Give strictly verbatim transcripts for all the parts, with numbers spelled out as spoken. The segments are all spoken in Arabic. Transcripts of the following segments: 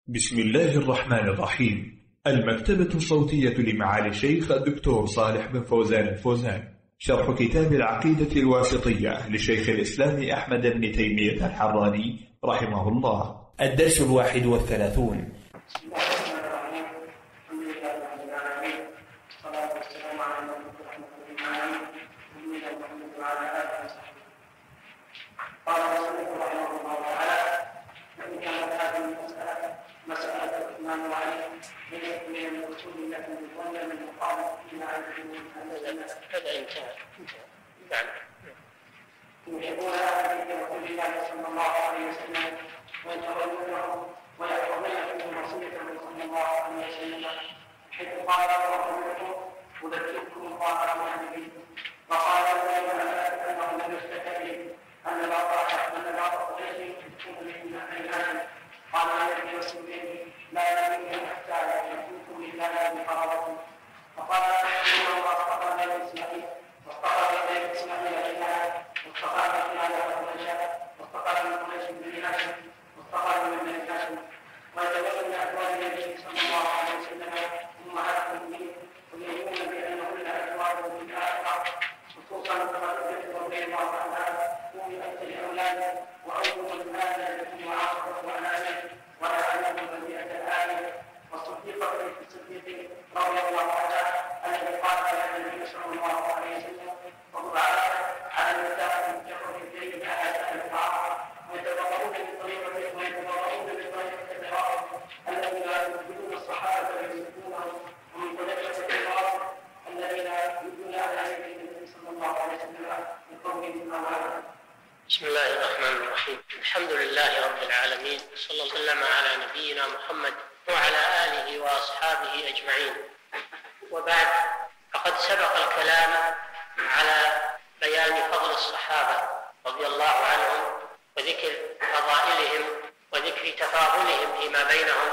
بسم الله الرحمن الرحيم. المكتبة الصوتية لمعالي الشيخ الدكتور صالح بن فوزان الفوزان، شرح كتاب العقيدة الواسطية لشيخ الإسلام أحمد بن تيمية الحراني رحمه الله. الدرس الواحد والثلاثون. قال المصنف رحمه الله تعالى: فإن كانت هذه المسألة مسألة الإيمان وعلم من الأصول التي تظن من مقام فيما علم هذا انتهى نعم يحبون أهل رسول الله صلى الله عليه وسلم ويتولونه ويحفظون فيه وصيته صلى الله عليه وسلم، حيث قال رسولكم أذكركم طاعة أهله، وقال الذين أنه لم يستكبر أن لا طاعة أن لا طاعة تكون من الإيمان. قال النبي صلى الله عليه وسلم: لا يمكن حتى يحكمكم لله بقرارته. فقال إن الله اصطفى بني إسماعيل واصطفى بني إسماعيل إلها واصطفى بني قريشا واصطفى من قريش بن هاشم واصطفى من بني هاشم، ويتولى من أزواج النبي صلى الله عليه وسلم أمهات المؤمنين ويؤمنون بأنهن أزواجه من الآخرة، خصوصا كما ذكر رضي الله عنها من أجل أولاده وأول من هذا التي وعاقبت وأنانه ولا أعلم بديعة الآية، والصديقة في الصديق رضي الله عنها الذي قال على النبي صلى الله عليه وسلم: وهو على النساء ينكحوا في الدين كآية الطاعة ويتبرؤون بطريقة ويتبرؤون بطريقة الإرادة الذين يثبتون الصحابة ويثبتونهم، ومن طريقة الإرادة الذين يثبتون على النبي صلى الله عليه وسلم بقولهم أولا. بسم الله الرحمن الرحيم. الحمد لله رب العالمين، صلى الله وسلم على نبينا محمد وعلى آله وأصحابه أجمعين، وبعد، فقد سبق الكلام على بيان فضل الصحابة رضي الله عنهم وذكر فضائلهم وذكر تفاضلهم فيما بينهم.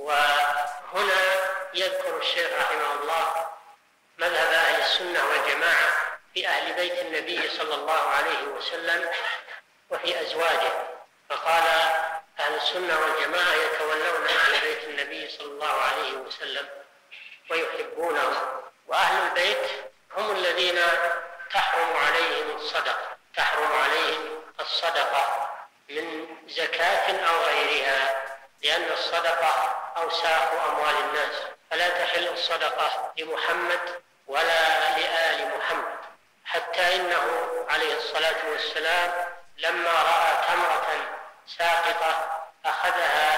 وهنا يذكر الشيخ رحمه الله مذهب أهل السنة والجماعة في أهل بيت النبي صلى الله عليه وسلم وفي أزواجه، فقال: أهل السنة والجماعة يتولون أهل بيت النبي صلى الله عليه وسلم ويحبونهم، وأهل البيت هم الذين تحرم عليهم الصدقة تحرم عليهم الصدقة من زكاة أو غيرها، لأن الصدقة أوساخ أموال الناس، فلا تحل الصدقة لمحمد ولا لآل محمد، حتى إنه عليه الصلاة والسلام لما رأى تمرة ساقطة أخذها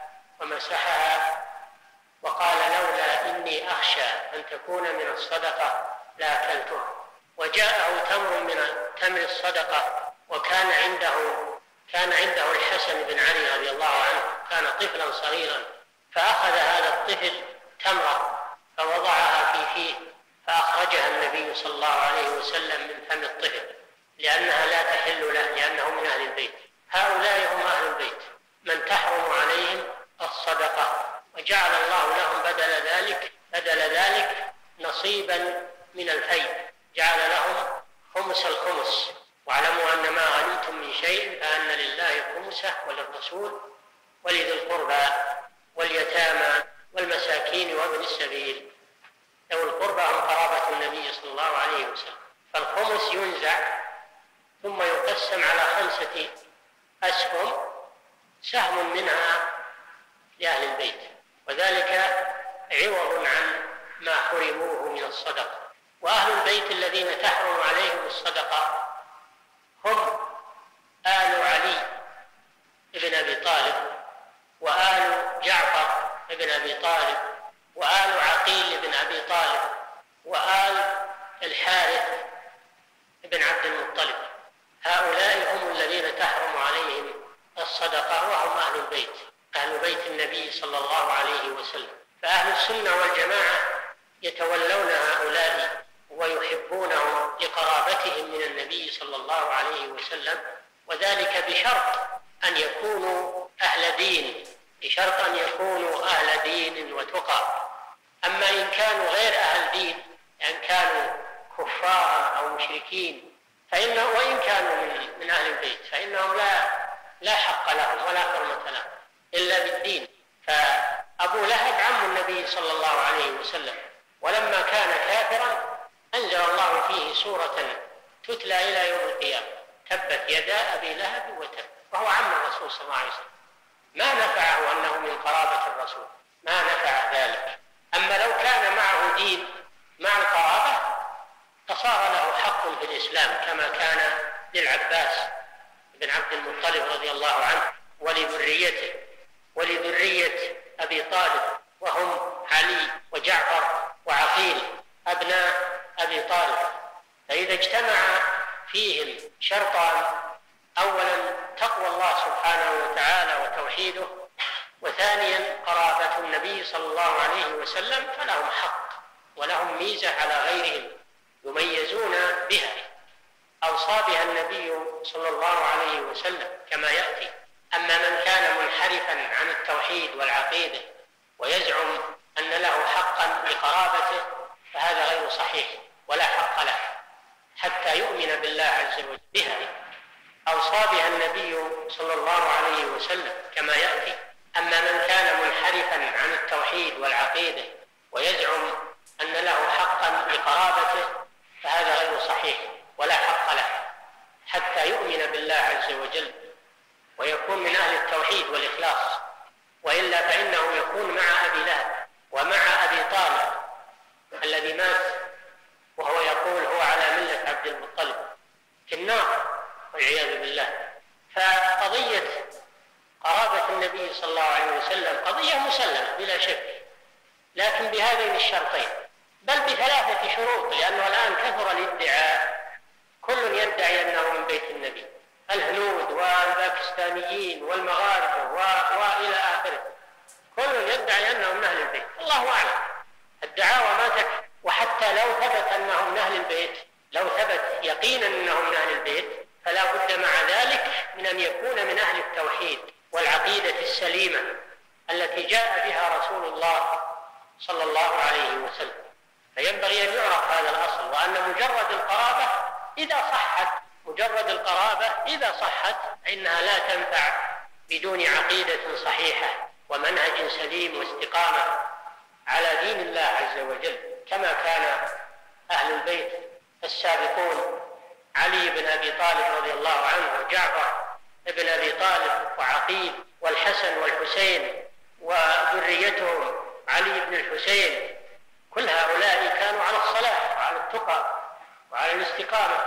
ومسحها وقال: لولا إني أخشى أن تكون من الصدقة لأكلته. وجاءه تمر من تمر الصدقة، وكان عنده كان عنده الحسن بن علي رضي الله عنه، كان طفلا صغيرا، فأخذ هذا الطفل تمرة فوضعها في فيه، فأخرجها النبي صلى الله عليه وسلم من فم الطفل، لأنها لا تحل له، لأنه من أهل البيت. هؤلاء هم أهل البيت من تحرم عليهم الصدقة، وجعل الله لهم بدل ذلك بدل ذلك نصيبا من الفيء، جعل لهم خمس الخمس. واعلموا أن ما غنمتم من شيء فأن لله خمسه وللرسول ولذي القربى واليتامى والمساكين وابن السبيل. ذوي القربى هم قرابة النبي صلى الله عليه وسلم. فالخمس ينزع ثم يقسم على خمسة أسهم، سهم منها لأهل البيت، وذلك عوض عن ما حرموه من الصدقة. وأهل البيت الذين تحرم عليهم الصدقة هم آل علي بن أبي طالب، وآل جعفر بن أبي طالب، وآل عقيل بن أبي طالب، وآل الحارث بن عبد المطلب. هؤلاء هم الذين تحرم عليهم الصدقة، وهم أهل البيت أهل بيت النبي صلى الله عليه وسلم. فأهل السنة والجماعة يتولون هؤلاء ويحبونهم لقرابتهم من النبي صلى الله عليه وسلم، وذلك بشرط أن يكونوا أهل دين بشرط أن يكونوا أهل دين وتقى. أما إن كانوا غير أهل دين، يعني كانوا كفارا أو مشركين، فإن وإن كانوا من, من أهل البيت فإنهم لا لا حق لهم ولا حرمة لهم إلا بالدين. ف تتلى إلى يوم القيامة: تبت يدا أبي لهب وتب. وهو عم الرسول صلى الله عليه وسلم، ما نفعه أنه من قرابة الرسول، ما نفع ذلك. أما لو كان معه دين مع القرابة فصار له حق في الإسلام، كما كان للعباس بن عبد المطلب رضي الله عنه ولذريته ولذرية أبي طالب، وهم علي وجعفر وعقيل أبناء أبي طالب. فإذا اجتمع فيهم شرطان: أولا تقوى الله سبحانه وتعالى وتوحيده، وثانيا قرابة النبي صلى الله عليه وسلم، فلهم حق ولهم ميزة على غيرهم يميزون بها أوصى بها النبي صلى الله عليه وسلم كما يأتي. أما من كان منحرفا عن التوحيد والعقيدة ويزعم أن له حقا لقرابته فهذا غير صحيح ولا حق له حتى يؤمن بالله عز وجل بها. أوصى بها النبي صلى الله عليه وسلم كما يأتي. أما من كان منحرفا عن التوحيد والعقيدة ويزعم أن له حقا لقرابته فهذا غير صحيح ولا حق له حتى يؤمن بالله عز وجل ويكون من أهل التوحيد والإخلاص، وإلا فإنه يكون مع أبي لهب ومع أبي طالب الذي مات وهو يقول هو على ملة عبد المطلب في النار والعياذ بالله. فقضية قرابة النبي صلى الله عليه وسلم قضية مسلمة بلا شك، لكن بهذين الشرطين، بل بثلاثة شروط، لأنه الآن كثر الادعاء، كل يدعي أنه من بيت النبي، الهنود والباكستانيين والمغاربة وإلى آخره، كل يدعي أنه من أهل البيت. الله أعلم، الدعاوى ما تكفي. وحتى لو ثبت أنهم من أهل البيت، لو ثبت يقينا أنهم من أهل البيت، فلا بد مع ذلك من أن يكون من أهل التوحيد والعقيدة السليمة التي جاء بها رسول الله صلى الله عليه وسلم. فينبغي أن يعرف هذا الأصل، وأن مجرد القرابة إذا صحت مجرد القرابة إذا صحت فإنها لا تنفع بدون عقيدة صحيحة ومنهج سليم واستقامة على دين الله عز وجل، كما كان أهل البيت السابقون: علي بن أبي طالب رضي الله عنه، وجعفر بن أبي طالب، وعقيل، والحسن والحسين وذريتهم علي بن الحسين. كل هؤلاء كانوا على الصلاح وعلى التقى وعلى الاستقامة،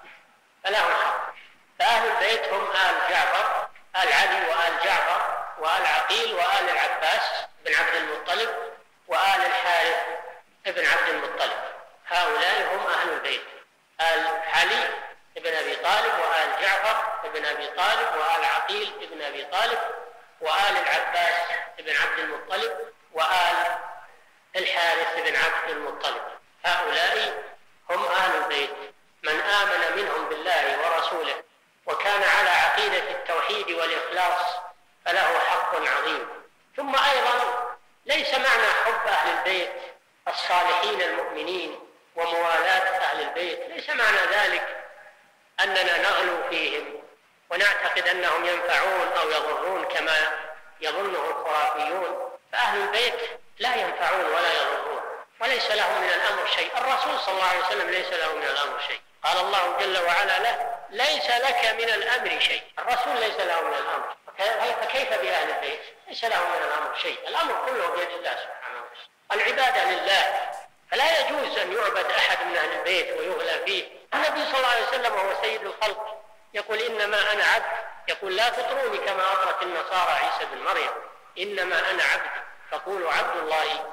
فلهم حق. فأهل البيت هم آل جعفر، آل علي وآل جعفر وآل عقيل وآل العباس بن عبد المطلب وآل الحارث بن عبد المطلب. هؤلاء هم أهل البيت: آل علي بن أبي طالب، وآل جعفر بن أبي طالب، وآل عقيل بن أبي طالب، وآل العباس بن عبد المطلب، وآل الحارث بن عبد المطلب. هؤلاء هم أهل البيت. من آمن منهم بالله ورسوله وكان على عقيدة التوحيد والإخلاص فله حق عظيم. ثم أيضا ليس معنى حب أهل البيت الصالحين المؤمنين وموالاة أهل البيت، ليس معنى ذلك أننا نغلو فيهم ونعتقد أنهم ينفعون أو يضرون كما يظنه الخرافيون. فأهل البيت لا ينفعون ولا يضرون وليس لهم من الأمر شيء. الرسول صلى الله عليه وسلم ليس له من الأمر شيء. قال الله جل وعلا له: ليس لك من الأمر شيء. الرسول ليس له من الأمر، فكيف بأهل البيت؟ ليس له من الأمر شيء. الأمر كله بيد الله سبحانه وتعالى، العبادة لله، فلا يجوز أن يعبد أحد من أهل البيت ويغلى فيه. النبي صلى الله عليه وسلم وهو سيد الخلق يقول: إنما أنا عبد. يقول: لا تطروني كما أطرت النصارى عيسى بن مريم، إنما أنا عبد، فقولوا عبد الله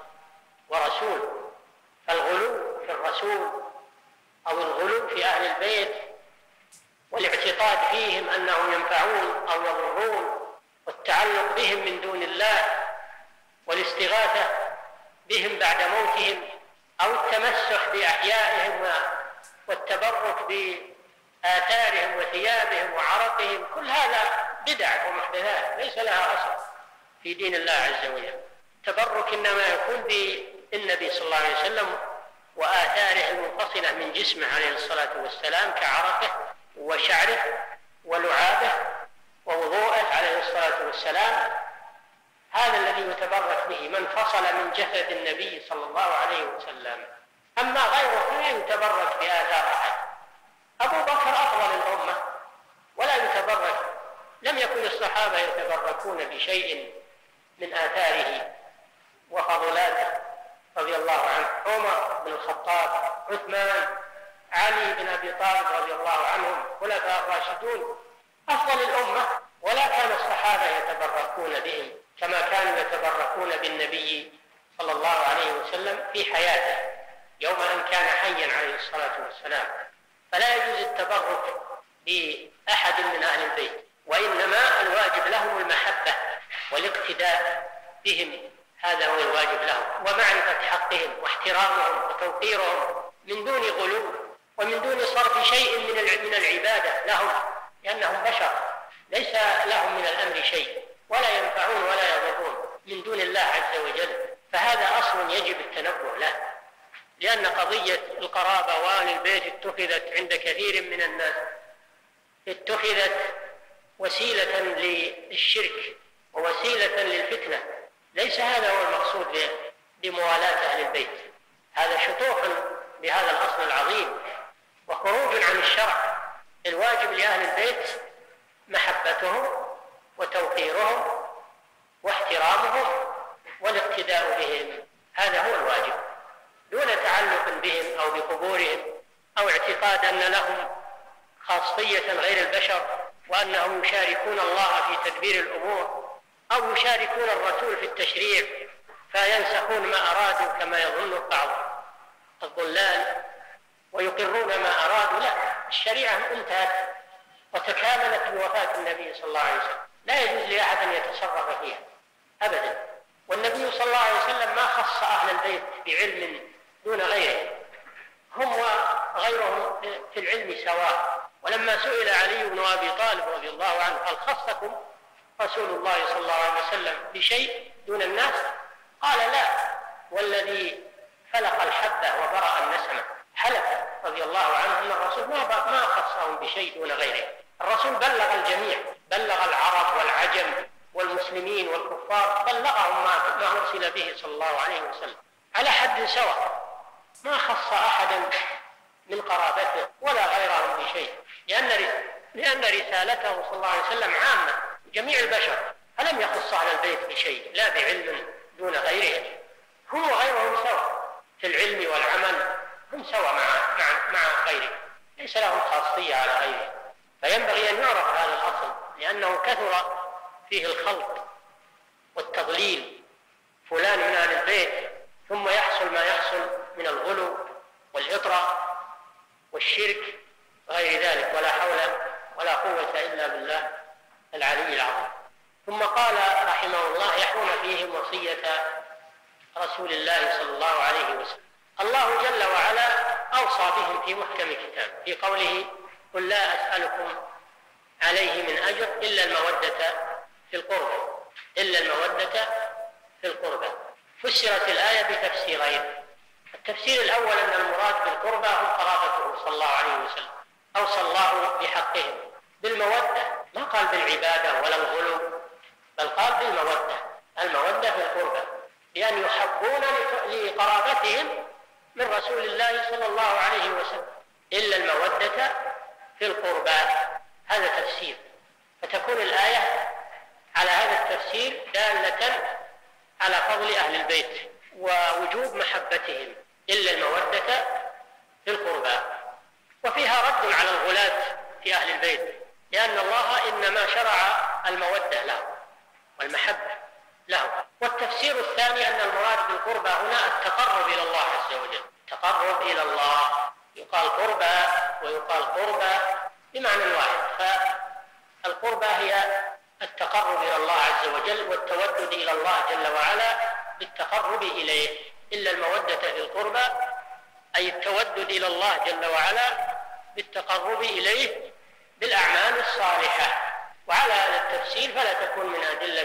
ورسوله. فالغلو في الرسول أو الغلو في أهل البيت والاعتقاد فيهم أنهم ينفعون أو يضرون والتعلق بهم من دون الله والاستغاثة بهم بعد موتهم أو التمسح بأحيائهم والتبرك بآثارهم وثيابهم وعرقهم، كل هذا بدع ومحدثات ليس لها أصل في دين الله عز وجل. التبرك إنما يكون بالنبي صلى الله عليه وسلم وآثاره المنفصلة من جسمه عليه الصلاة والسلام كعرقه وشعره ولعابه ووضوءه عليه الصلاة والسلام، هذا الذي يتبرك به من فصل من جسد النبي صلى الله عليه وسلم. أما غيره لا يتبرك بآثار أحد أبو بكر أفضل الأمة ولا يتبرك، لم يكن الصحابة يتبركون بشيء من آثاره وفضلاته رضي الله عنه. عمر بن الخطاب، عثمان، علي بن أبي طالب رضي الله عنهم خلفاء الراشدون أفضل الأمة، ولا كان الصحابة يتبركون بهم كما كانوا يتبركون بالنبي صلى الله عليه وسلم في حياته يوم أن كان حيا عليه الصلاة والسلام. فلا يجوز التبرك بأحد من أهل البيت، وإنما الواجب لهم المحبة والاقتداء بهم، هذا هو الواجب لهم، ومعرفة حقهم واحترامهم وتوقيرهم من دون غلو ومن دون صرف شيء من العبادة لهم، لأنهم بشر ليس لهم من الأمر شيء، ولا ينفعون ولا يضرون من دون الله عز وجل. فهذا أصل يجب التنبه له، لأن قضية القرابة وآل البيت اتخذت عند كثير من الناس اتخذت وسيلة للشرك ووسيلة للفتنة. ليس هذا هو المقصود بموالاة أهل البيت، هذا شطوح بهذا الأصل العظيم وخروج عن الشرع. الواجب لأهل البيت محبتهم وتوقيرهم واحترامهم والاقتداء بهم، هذا هو الواجب، دون تعلق بهم أو بقبورهم أو اعتقاد أن لهم خاصية غير البشر وأنهم يشاركون الله في تدبير الأمور أو يشاركون الرسول في التشريع فينسخون ما أرادوا كما يظن بعض الضلال ويقرون ما أرادوا. لا، الشريعة انتهت وتكاملت بوفاة النبي صلى الله عليه وسلم، لا يجوز لأحد أن يتصرف فيها أبدا. والنبي صلى الله عليه وسلم ما خص أهل البيت بعلم دون غيره، هم وغيرهم في العلم سواء. ولما سئل علي بن أبي طالب رضي الله عنه هل خصكم رسول الله صلى الله عليه وسلم بشيء دون الناس؟ قال لا، والذي فلق الحبة وبرأ النسمة، حلف رضي الله عنه أن الرسول ما ما خصهم بشيء دون غيره. الرسول بلغ الجميع، بلغ العرب والعجم والمسلمين والكفار، بلغهم ما ما أرسل به صلى الله عليه وسلم على حد سواء، ما خص أحدا من قرابته ولا غيرهم بشيء، لأن لأن رسالته صلى الله عليه وسلم عامة جميع البشر، فلم يخص أهل البيت بشيء لا بعلم دون غيرهم، هم وغيرهم سواء في العلم والعمل، هم سواء مع مع مع غيره، ليس لهم خاصية على غيره. فينبغي أن يعرف هذا الأصل، لأنه كثر فيه الخلط والتضليل، فلان من أهل البيت ثم يحصل ما يحصل من الغلو والإطراء والشرك غير ذلك، ولا حول ولا قوة إلا بالله العلي العظيم. ثم قال رحمه الله يحرم فيهم وصية رسول الله صلى الله عليه وسلم. الله جل وعلا أوصى بهم في محكم كتابه في قوله قل لا أسألكم عليه من أجر إلا المودة في القربى، إلا المودة في القربى. فسرت الآية بتفسيرين. التفسير الأول أن المراد بالقربى هم قرابته صلى الله عليه وسلم، أوصى الله بحقهم بالمودة، ما قال بالعبادة ولا الغلو، بل قال بالمودة، المودة في القربى، بأن يحبون لقرابتهم من رسول الله صلى الله عليه وسلم، إلا المودة في القربى. هذا تفسير، فتكون الآية على هذا التفسير دالة على فضل أهل البيت ووجوب محبتهم، إلا المودة في القربى. وفيها رد على الغلاة في أهل البيت، لأن الله إنما شرع المودة له والمحبة له. والتفسير الثاني أن المراد بالقربى هنا التقرب إلى الله عز وجل، تقرب إلى الله، يقال قربى ويقال قربى بمعنى واحد. فالقربى هي التقرب إلى الله عز وجل والتودد إلى الله جل وعلا بالتقرب إليه، إلا المودة في القربى أي التودد إلى الله جل وعلا بالتقرب إليه بالأعمال الصالحة. وعلى هذا التفسير فلا تكون من أدلة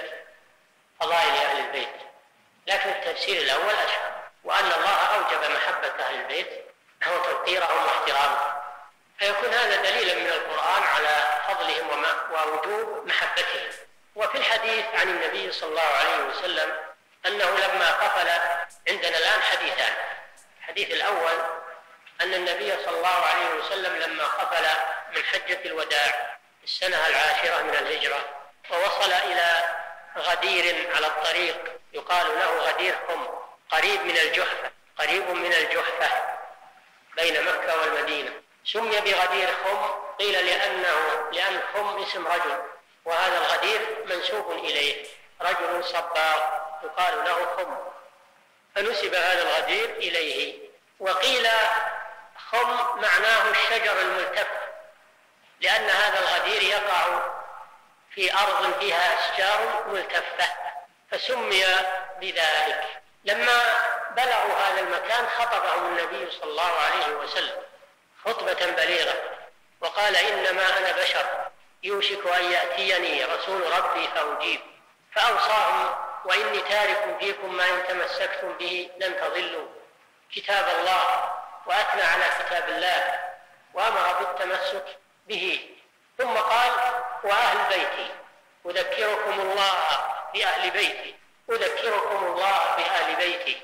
فضائل أهل البيت، لكن التفسير الأول أشهر، وأن الله أوجب محبة أهل البيت وتوقيرهم واحترامهم، فيكون هذا دليلا من القرآن على فضلهم ووجوب محبتهم. وفي الحديث عن النبي صلى الله عليه وسلم أنه لما قفل، عندنا الآن حديثان، الحديث الأول أن النبي صلى الله عليه وسلم لما قفل من حجة الوداع السنة العاشرة من الهجرة ووصل إلى غدير على الطريق يقال له غدير خم، قريب من الجحفة قريب من الجحفة بين مكة والمدينة، سمي بغدير خم قيل لأنه لأن خم اسم رجل، وهذا الغدير منسوب إليه رجل صباغ يقال له خم، فنسب هذا الغدير إليه. وقيل خم معناه الشجر الملتف، لأن هذا الغدير يقع في أرض فيها أشجار ملتفة فسمي بذلك. لما بلغوا هذا المكان خطبهم النبي صلى الله عليه وسلم خطبة بليغة وقال إنما أنا بشر يوشك أن يأتيني رسول ربي فأجيب، فأوصاهم وإني تارك فيكم ما إن تمسكتم به لن تضلوا كتاب الله، وأثنى على كتاب الله وأمر بالتمسك به، ثم قال وأهل بيتي أذكركم الله بأهل بيتي أذكركم الله بأهل بيتي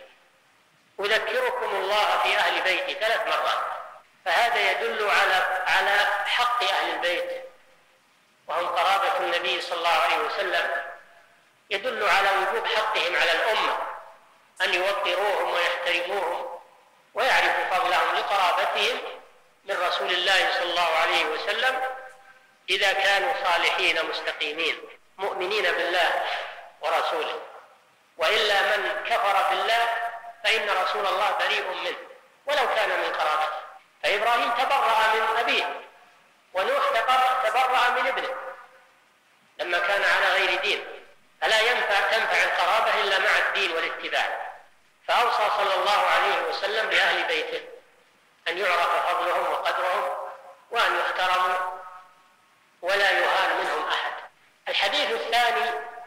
أذكركم الله في أهل بيتي ثلاث مرات. فهذا يدل على على حق أهل البيت وهم قرابة النبي صلى الله عليه وسلم، يدل على وجوب حقهم على الأمة أن يوقروهم ويحترموهم ويعرفوا فضلهم لقرابتهم من رسول الله صلى الله عليه وسلم إذا كانوا صالحين مستقيمين مؤمنين بالله ورسوله، وإلا من كفر بالله فإن رسول الله بريء منه ولو كان من قرابته. فإبراهيم تبرأ من أبيه ونوح تبرأ من ابنه لما كان على غير دين، فلا ينفع تنفع القرابة إلا مع الدين والاتباع. فأوصى صلى الله عليه وسلم بأهل بيته أن يعرف فضلهم وقدرهم وأن يحترموا ولا يهان منهم أحد. الحديث الثاني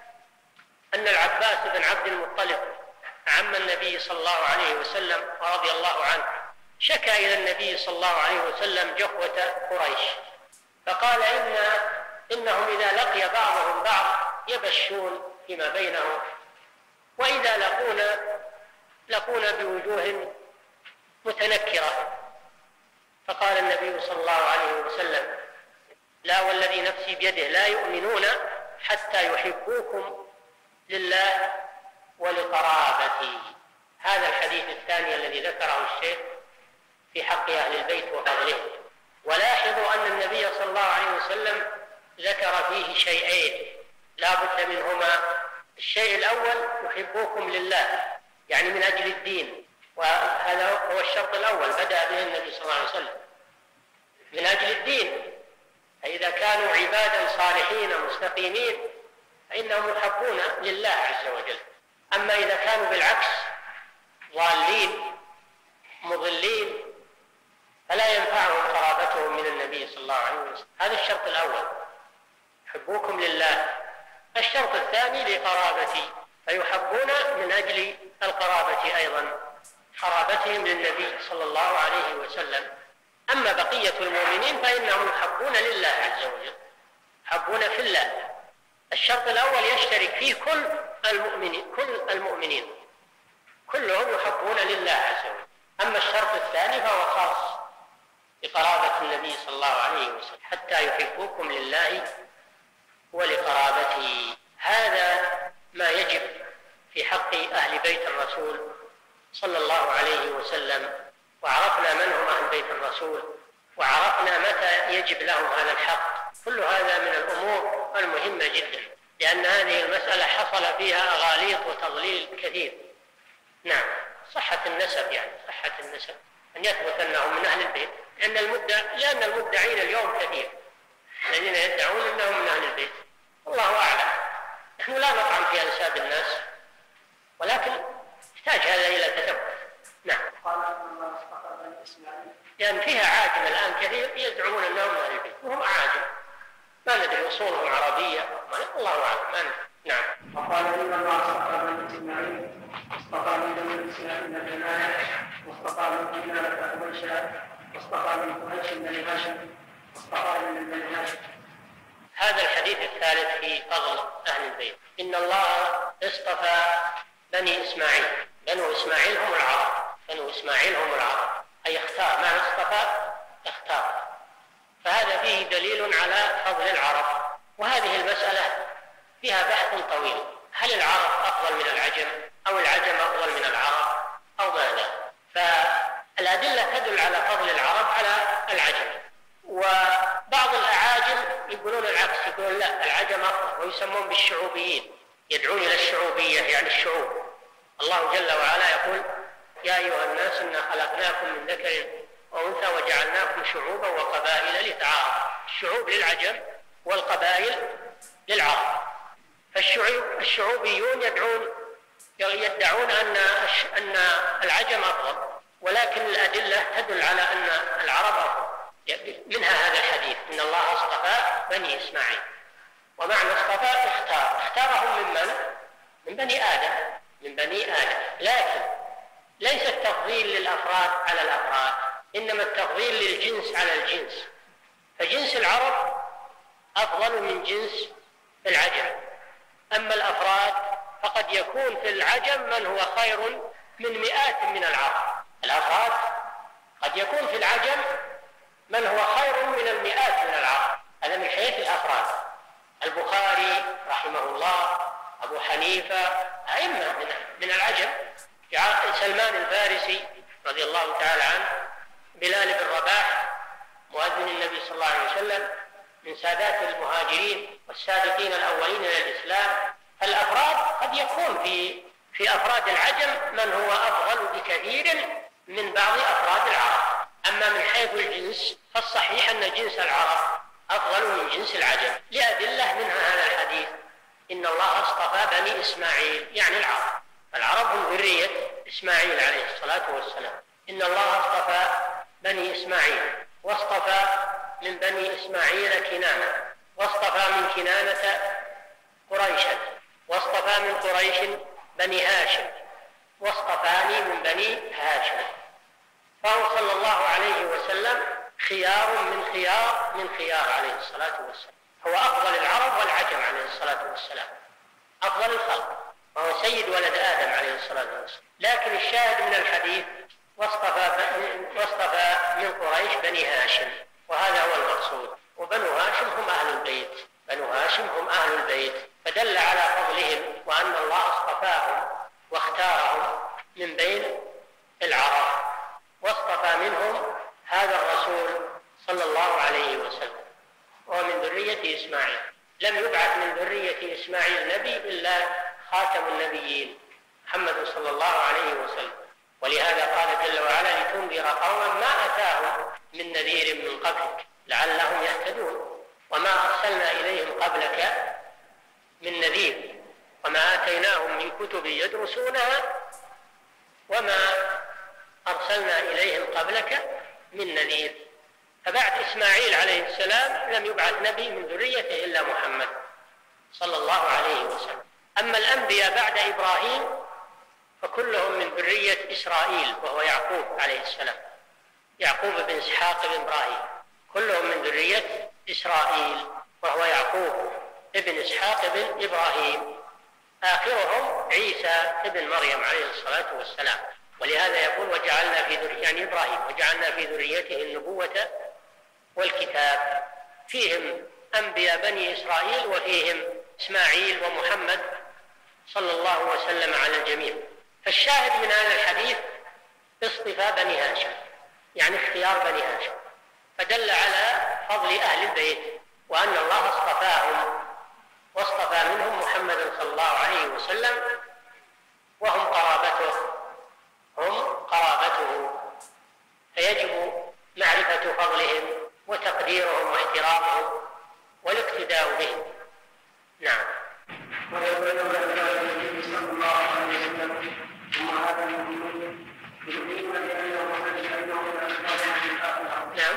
أن العباس بن عبد المطلب عم النبي صلى الله عليه وسلم ورضي الله عنه شكى إلى النبي صلى الله عليه وسلم جفوة قريش، فقال إن إنهم إذا لقي بعضهم بعض يبشون فيما بينهم، وإذا لقونا لقونا بوجوه متنكرة. فقال النبي صلى الله عليه وسلم لا والذي نفسي بيده لا يؤمنون حتى يحبوكم لله ولقرابتي. هذا الحديث الثاني الذي ذكره الشيخ في حق أهل البيت وفضلهم. ولاحظوا أن النبي صلى الله عليه وسلم ذكر فيه شيئين لا بد منهما. الشيء الأول يحبوكم لله يعني من أجل الدين، وهذا هو الشرط الأول بدأ به النبي صلى الله عليه وسلم من أجل الدين، فإذا كانوا عبادا صالحين مستقيمين فإنهم يحبون لله عز وجل. أما إذا كانوا بالعكس ضالين مضلين فلا ينفعهم قرابتهم من النبي صلى الله عليه وسلم. هذا الشرط الأول يحبوكم لله. الشرط الثاني لقرابتي، فيحبون من أجل القرابة أيضا قرابتهم للنبي صلى الله عليه وسلم. أما بقية المؤمنين فإنهم يحبون لله عز وجل، يحبون في الله. الشرط الأول يشترك فيه كل المؤمنين كل المؤمنين كلهم يحبون لله عز وجل. أما الشرط الثاني فهو خاص بقرابة النبي صلى الله عليه وسلم حتى يحبوكم لله ولقرابته. هذا ما يجب في حق أهل بيت الرسول صلى الله عليه وسلم، وعرفنا من هم أهل بيت الرسول وعرفنا متى يجب لهم هذا الحق. كل هذا من الأمور المهمة جدا، لأن هذه المسألة حصل فيها أغاليط وتضليل كثير. نعم، صحة النسب يعني صحة النسب أن يثبت أنهم من أهل البيت، لأن المدعي لأن المدعين اليوم كثير الذين يدعون أنهم من أهل البيت. الله أعلم، نحن لا نطعن في أنساب الناس، ولكن يحتاج هذا إلى تدبر. نعم، لأن فيها عاجم الآن كثير يزعمون أنهم من أهل البيت وهم عاجم، ما ندري أصولهم عربية، الله أعلم، ما ندري. نعم. وقال إن الله اصطفى بني إسماعيل واصطفى من بني إسماعيل بني هاشم واصطفى من كنانة قريشا واصطفى من قريش بني هاشم واصطفى من بني هاشم. هذا الحديث الثالث في فضل أهل البيت. إن الله اصطفى بني إسماعيل. بنو إسماعيل هم العرب، بنو إسماعيل هم العرب، أي اختار، معنى اصطفى اختار. فهذا فيه دليل على فضل العرب. وهذه المسألة فيها بحث طويل، هل العرب أفضل من العجم أو العجم أفضل من العرب أو ماذا؟ فالأدلة تدل على فضل العرب على العجم، وبعض الأعاجم يقولون العكس، يقولون لا العجم أفضل، ويسمون بالشعوبيين، يدعون إلى الشعوبية يعني الشعوب. الله جل وعلا يقول يا أيها الناس إنا خلقناكم من ذكر وأنثى وجعلناكم شعوبا وقبائل لتعارفوا. الشعوب للعجم والقبائل للعرب. فالشعوبيون يدعون يدعون أن أن العجم أفضل، ولكن الأدلة تدل على أن العرب أفضل. منها هذا الحديث إن الله اصطفى بني إسماعيل، ومعنى اصطفى اختار، اختارهم من من؟ من بني آدم، من بني آدم. لكن ليس التفضيل للأفراد على الأفراد، إنما التفضيل للجنس على الجنس. فجنس العرب أفضل من جنس العجم. أما الأفراد فقد يكون في العجم من هو خير من مئات من العرب. الأفراد قد يكون في العجم من هو خير من المئات من العرب، هذا من حيث الأفراد. البخاري رحمه الله، أبو حنيفة، أئمة من العجم، سلمان الفارسي رضي الله تعالى عنه، بلال بن رباح مؤذن النبي صلى الله عليه وسلم، من سادات المهاجرين والسابقين الأولين إلى الإسلام. الأفراد قد يكون في في أفراد العجم من هو أفضل بكثير من بعض أفراد العرب. أما من حيث الجنس فالصحيح أن جنس العرب أفضل من جنس العجم، لأدلة منها هذا الحديث إن الله اصطفى بني إسماعيل، يعني العرب. العرب هم ذرية إسماعيل عليه الصلاة والسلام. إن الله اصطفى بني إسماعيل، واصطفى من بني إسماعيل كنانة، واصطفى من كنانة قريشا، واصطفى من قريش بني هاشم، واصطفاني من بني هاشم. فهو صلى الله عليه وسلم خيار من خيار من خيار عليه الصلاة والسلام. هو أفضل العرب والعجم عليه الصلاة والسلام، أفضل الخلق، وهو سيد ولد آدم عليه الصلاة والسلام. لكن الشاهد من الحديث واصطفى واصطفى من قريش بني هاشم، وهذا هو المقصود. وبنو هاشم هم أهل البيت، بنو هاشم هم أهل البيت، فدل على فضلهم وأن الله اصطفاهم واختارهم من بين العرب، واصطفى منهم هذا الرسول صلى الله عليه وسلم، وهو من ذرية إسماعيل. لم يبعث من ذرية إسماعيل نبي إلا خاتم النبيين محمد صلى الله عليه وسلم. ولهذا قال جل وعلا لتنذر قوما ما أتاهم من نذير من قبلك لعلهم يهتدون، وما أرسلنا إليهم قبلك من نذير وما آتيناهم من كتب يدرسونها وما أرسلنا إليهم قبلك من نذير. فبعد إسماعيل عليه السلام لم يبعث نبي من ذريته إلا محمد صلى الله عليه وسلم. أما الأنبياء بعد إبراهيم فكلهم من ذرية إسرائيل وهو يعقوب عليه السلام، يعقوب بن إسحاق بن إبراهيم، كلهم من ذرية إسرائيل وهو يعقوب ابن إسحاق بن إبراهيم. آخرهم عيسى ابن مريم عليه الصلاة والسلام. ولهذا يقول وجعلنا في ذريته، يعني إبراهيم، وجعلنا في ذريته النبوة والكتاب. فيهم أنبياء بني إسرائيل وفيهم إسماعيل ومحمد صلى الله وسلم على الجميع. فالشاهد من هذا الحديث اصطفاء بني هاشم، يعني اختيار بني هاشم، فدل على فضل أهل البيت وأن الله اصطفاهم واصطفى منهم محمد صلى الله عليه وسلم، وهم قرابته هم قرابته، فيجب معرفة فضلهم وتقديرهم واحترامهم والاقتداء بهم. نعم. نعم.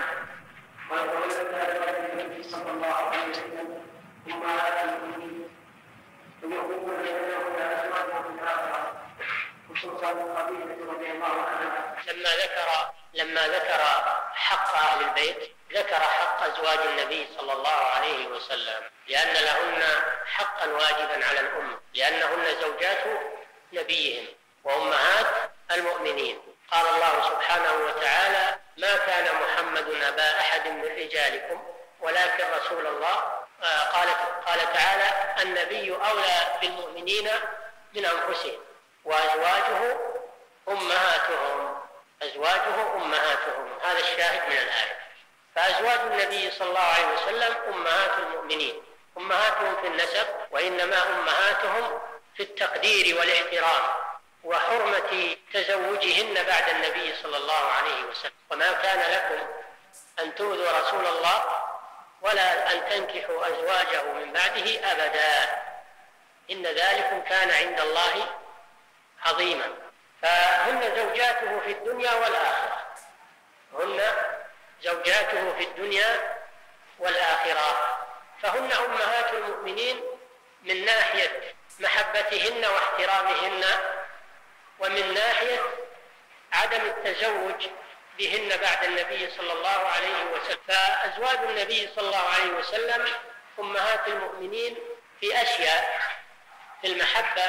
لما ذكر لما ذكر حق أهل البيت ذكر حق أزواج النبي صلى الله عليه وسلم، لأن لهن حقا واجبا على الأمة، لأنهن زوجات نبيهم وأمهات المؤمنين، قال الله سبحانه وتعالى: ما كان محمد أبا أحد من رجالكم ولكن رسول الله. قال قال تعالى: النبي أولى بالمؤمنين من أنفسهم وأزواجه أمهاتهم. أزواجه أمهاتهم، هذا الشاهد من الآية. فأزواج النبي صلى الله عليه وسلم أمهات المؤمنين، أمهاتهم في النسب، وإنما أمهاتهم في التقدير والاحترام وحرمة تزوجهن بعد النبي صلى الله عليه وسلم. وما كان لكم أن تؤذوا رسول الله ولا أن تنكحوا أزواجه من بعده أبدا، إن ذلكم كان عند الله عظيما. فهن زوجاته في الدنيا والآخرة، هن زوجاته في الدنيا والآخرة، فهن أمهات المؤمنين من ناحية محبتهن واحترامهن، ومن ناحية عدم التزوج بهن بعد النبي صلى الله عليه وسلم. فأزواج النبي صلى الله عليه وسلم أمهات المؤمنين في أشياء، في المحبة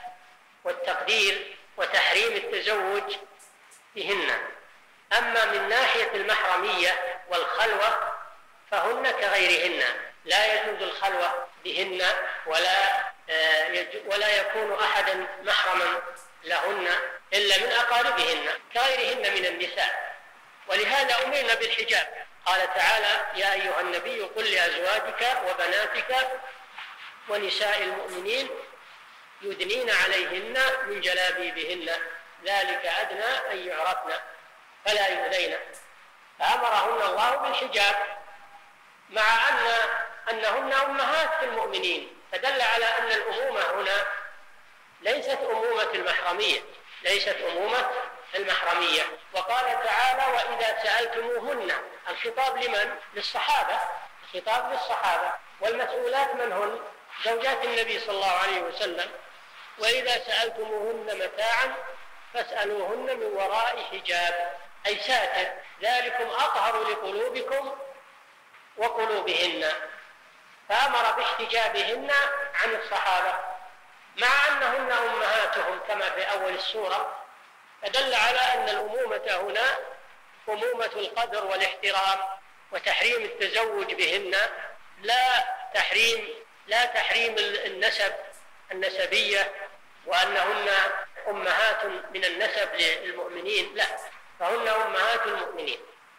والتقدير وتحريم التزوج بهن. أما من ناحية المحرمية والخلوة فهن كغيرهن، لا يجوز الخلوة بهن ولا ولا يكون أحدا محرما لهن إلا من أقاربهن كغيرهن من النساء. ولهذا أمرنا بالحجاب. قال تعالى: يا أيها النبي قل لأزواجك وبناتك ونساء المؤمنين يدنين عليهن من جلابيبهن ذلك أدنى أن يعرفن فلا يؤذين. فأمرهن الله بالحجاب مع أن أنهن أمهات المؤمنين، فدل على أن الأمومة هنا ليست أمومة المحرمية، ليست أمومة المحرمية. وقال تعالى: وإذا سألتموهن. الخطاب لمن؟ للصحابة، الخطاب للصحابة، والمسؤولات من هن؟ زوجات النبي صلى الله عليه وسلم. وإذا سألتموهن متاعا فاسألوهن من وراء حجاب، أي ساتر، ذلكم أطهر لقلوبكم وقلوبهن. فأمر باحتجابهن عن الصحابة مع أنهن أمهاتهم كما في أول السورة، فدل على أن الأمومة هنا أمومة القدر والاحترام وتحريم التزوج بهن، لا تحريم لا تحريم النسب النسبية وأنهن أمهات من النسب للمؤمنين، لا، فهن أمهات المؤمنين.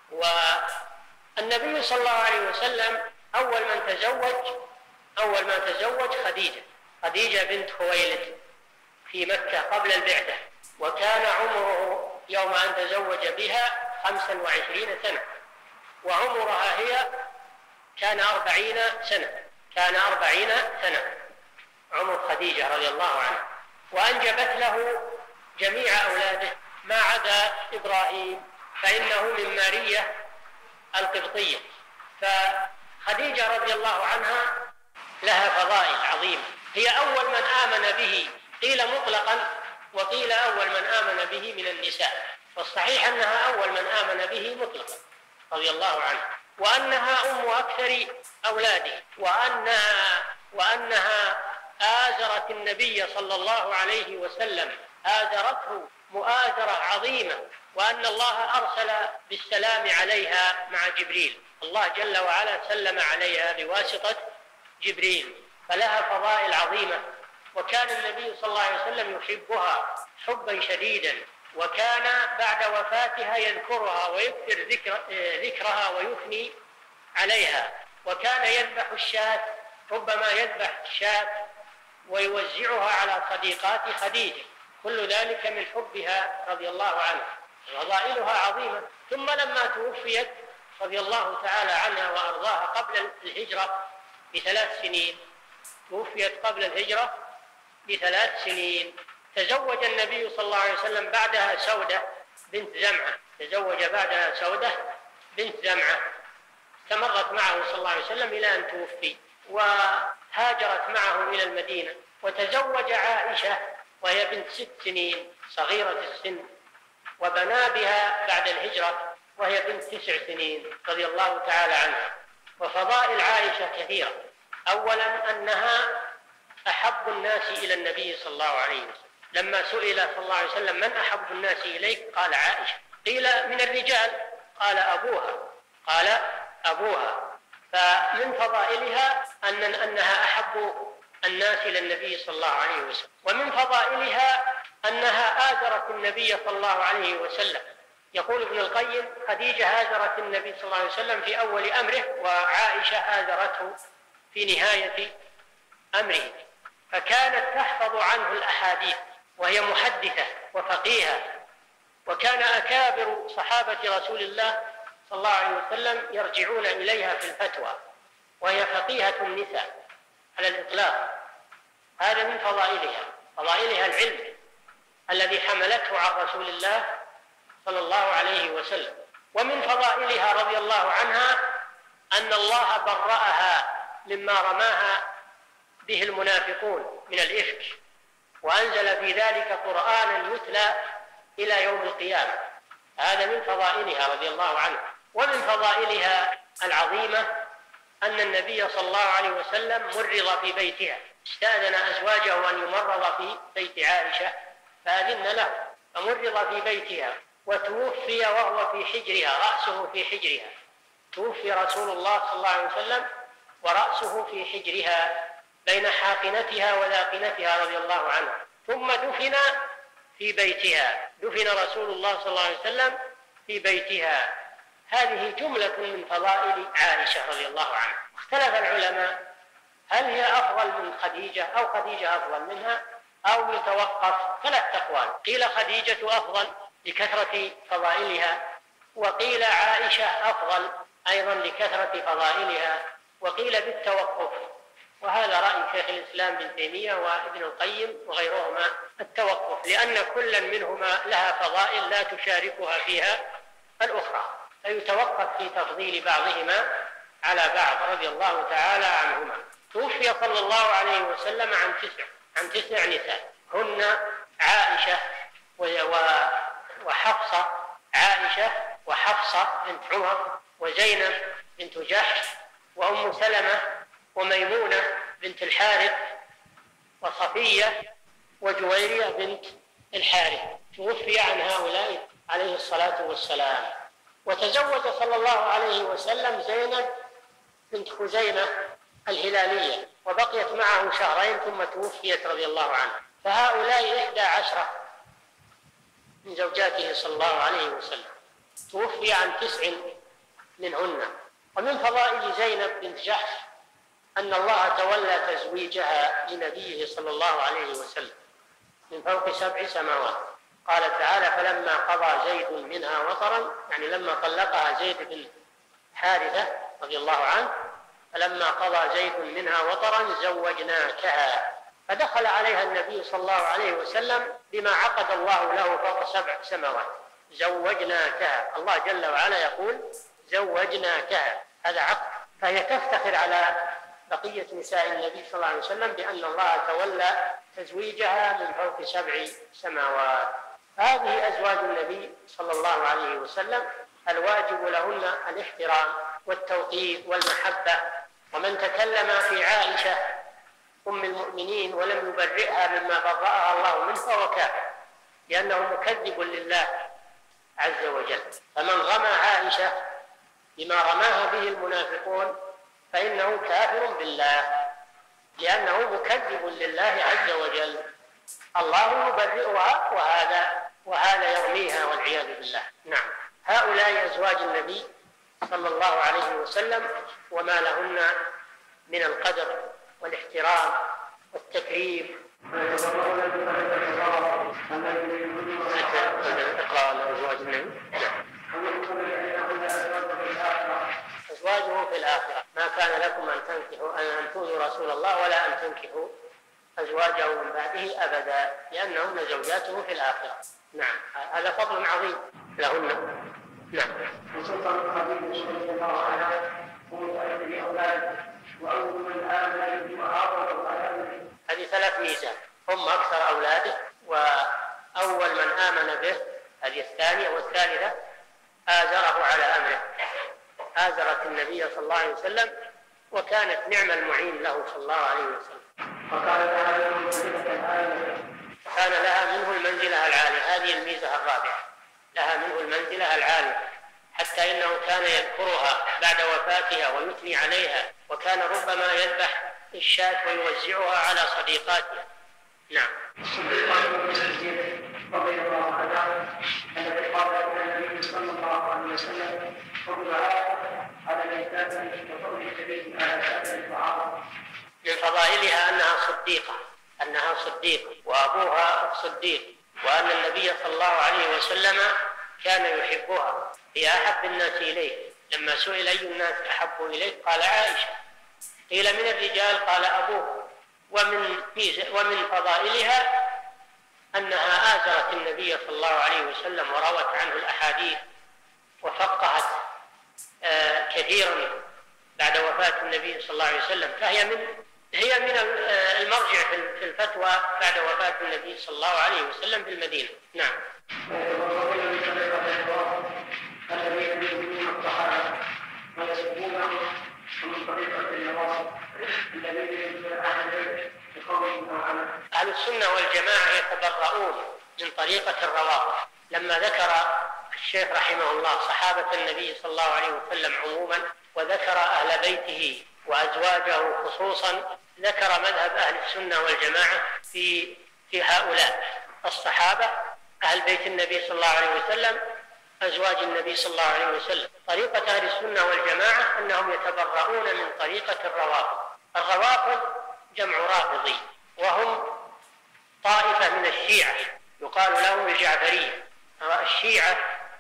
والنبي صلى الله عليه وسلم أول من تزوج أول ما تزوج خديجة خديجة بنت خويلد في مكة قبل البعثة، وكان عمره يوم أن تزوج بها خمسا وعشرين سنة، وعمرها هي كان أربعين سنة كان أربعين سنة عمر خديجة رضي الله عنها، وأنجبت له جميع أولاده ما عدا إبراهيم فإنه من مارية القبطية. فخديجة رضي الله عنها لها فضائل عظيمة، هي أول من آمن به، قيل مطلقا وقيل أول من آمن به من النساء، والصحيح أنها أول من آمن به مطلقا رضي الله عنها، وأنها أم أكثر أولاده، وأنها, وأنها آزرت النبي صلى الله عليه وسلم، آزرته مؤازرة عظيمة، وأن الله أرسل بالسلام عليها مع جبريل، الله جل وعلا سلم عليها بواسطة جبريل، فلها فضائل عظيمة. وكان النبي صلى الله عليه وسلم يحبها حبا شديدا، وكان بعد وفاتها يذكرها ويكثر ذكر ذكرها ويثني عليها، وكان يذبح الشاة، ربما يذبح الشاة ويوزعها على صديقات خديجة، كل ذلك من حبها رضي الله عنها، فضائلها عظيمة. ثم لما توفيت رضي الله تعالى عنها وأرضاها قبل الهجرة بثلاث سنين توفيت قبل الهجرة بثلاث سنين تزوج النبي صلى الله عليه وسلم بعدها سودة بنت زمعة تزوج بعدها سودة بنت زمعة استمرت معه صلى الله عليه وسلم إلى أن توفي، وهاجرت معه إلى المدينة، وتزوج عائشة وهي بنت ست سنين صغيرة السن، وبنى بها بعد الهجرة وهي بنت تسع سنين رضي الله تعالى عنها. وفضائل عائشة كثيرة، أولا أنها أحب الناس إلى النبي صلى الله عليه وسلم، لما سئل صلى الله عليه وسلم من أحب الناس إليك قال عائشة. قيل من الرجال؟ قال أبوها. قال أبوها. فمن فضائلها أن أنها أحب الناس إلى النبي صلى الله عليه وسلم. ومن فضائلها أنها آزرت النبي صلى الله عليه وسلم. يقول ابن القيم خديجة آزرت النبي صلى الله عليه وسلم في أول أمره، وعائشة آزرته في نهاية أمره، فكانت تحفظ عنه الأحاديث وهي محدثة وفقيهة. وكان أكابر صحابة رسول الله صلى الله عليه وسلم يرجعون إليها في الفتوى، وهي فقيهة النساء على الإطلاق. هذا من فضائلها، فضائلها العلم الذي حملته عن رسول الله صلى الله عليه وسلم. ومن فضائلها رضي الله عنها أن الله برأها مما رماها به المنافقون من الإفك، وأنزل في ذلك قرآنا يتلى إلى يوم القيامة. هذا من فضائلها رضي الله عنها. ومن فضائلها العظيمة أن النبي صلى الله عليه وسلم مرض في بيتها، استأذن أزواجه أن يمرض في بيت عائشة فأذن له، فمرض في بيتها وتوفي وهو في حجرها، رأسه في حجرها. توفي رسول الله صلى الله عليه وسلم ورأسه في حجرها بين حاقنتها ولاقنتها رضي الله عنها. ثم دفن في بيتها، دفن رسول الله صلى الله عليه وسلم في بيتها. هذه جملة من فضائل عائشة رضي الله عنها. اختلف العلماء هل هي أفضل من خديجة أو خديجة أفضل منها، أو يتوقف. ثلاث أقوال: قيل خديجة أفضل لكثرة فضائلها، وقيل عائشة أفضل أيضا لكثرة فضائلها، وقيل بالتوقف. وهذا رأي شيخ الإسلام ابن تيمية وابن القيم وغيرهما، التوقف، لأن كل منهما لها فضائل لا تشاركها فيها الأخرى، فيتوقف في تفضيل بعضهما على بعض رضي الله تعالى عنهما. توفي صلى الله عليه وسلم عن تسع عن تسع نساء، هن عائشة وحفصة عائشة وحفصة بنت عمر، وزينب بنت جحش، وأم سلمة، وميمونة بنت الحارث، وصفية، وجويرية بنت الحارث. توفي عن هؤلاء عليه الصلاة والسلام. وتزوج صلى الله عليه وسلم زينب بنت خزيمة الهلالية، وبقيت معه شهرين ثم توفيت رضي الله عنها. فهؤلاء إحدى عشرة من زوجاته صلى الله عليه وسلم، توفي عن تسع منهن. ومن فضائل زينب بنت جحش أن الله تولى تزويجها لنبيه صلى الله عليه وسلم من فوق سبع سماوات. قال تعالى: فلما قضى زيد منها وطرا، يعني لما طلقها زيد بن حارثة رضي الله عنه، فلما قضى زيد منها وطرا زوجناكها. فدخل عليها النبي صلى الله عليه وسلم بما عقد الله له فوق سبع سماوات، زوجناكها. الله جل وعلا يقول زوجناكها، هذا عقد. فهي تفتخر على بقية نساء النبي صلى الله عليه وسلم بأن الله تولى تزويجها من فوق سبع سماوات. هذه أزواج النبي صلى الله عليه وسلم، الواجب لهن الاحترام والتوقير والمحبة. ومن تكلم في عائشة أم المؤمنين ولم يبرئها مما برأها الله منه فهو كافر، لأنه مكذب لله عز وجل. فمن رمى عائشة بما رماها به المنافقون فإنه كافر بالله، لأنه مكذب لله عز وجل. الله يبرئها وهذا وهذا يرميها والعياذ بالله. نعم، هؤلاء أزواج النبي صلى الله عليه وسلم، وما لهن من القدر والاحترام والتكريم. أزواجه في الآخرة ما كان لكم أن تنكحوا أن تؤذوا رسول الله ولا أن تنكحوا أزواجه من بعده أبدا، لأنهن زوجاته في الآخرة. نعم، هذا فضل عظيم لهن. نعم. وسلطان خديجة رضي الله عنها ومتأكد بأولاده وأول من آمن به وأعظم على. هذه ثلاث ميزات: هم أكثر أولاده، وأول من آمن به، هذه الثانية. والثالثة آزره على أمره، آزرت النبي صلى الله عليه وسلم، وكانت نعم المعين له صلى الله عليه وسلم. فقال تعالى: كان لها منه المنزلة العالية. هذه الميزة الرابعة، لها منه المنزلة العالية، حتى إنه كان يذكرها بعد وفاتها ويثني عليها، وكان ربما يذبح الشاة ويوزعها على صديقاته. نعم. رضي الله عنه الذي قال النبي صلى الله عليه وسلم والدعاء على الإنسان وفضل الكريم على سائر الطعام. من فضائلها أنها صديقة، أنها صديقة وأبوها صديق، وأن النبي صلى الله عليه وسلم كان يحبها، هي أحب الناس إليه. لما سئل أي الناس أحب إليه قال عائشة، قيل من الرجال قال أبوه. ومن ومن فضائلها أنها آزرت النبي صلى الله عليه وسلم وروت عنه الأحاديث وفقهت آه كثيرا بعد وفاة النبي صلى الله عليه وسلم، فهي من هي من المرجع في الفتوى بعد وفاة النبي صلى الله عليه وسلم في المدينة. نعم. أهل السنة والجماعة يتبرؤون من طريقة الروافض. لما ذكر الشيخ رحمه الله صحابة النبي صلى الله عليه وسلم عموما، وذكر أهل بيته وأزواجه خصوصا، ذكر مذهب أهل السنة والجماعة في في هؤلاء الصحابة، أهل بيت النبي صلى الله عليه وسلم، أزواج النبي صلى الله عليه وسلم. طريقة أهل السنة والجماعة أنهم يتبرؤون من طريقة الروافض. الروافض جمع رافضي، وهم طائفة من الشيعة يقال لهم الجعفرية. الشيعة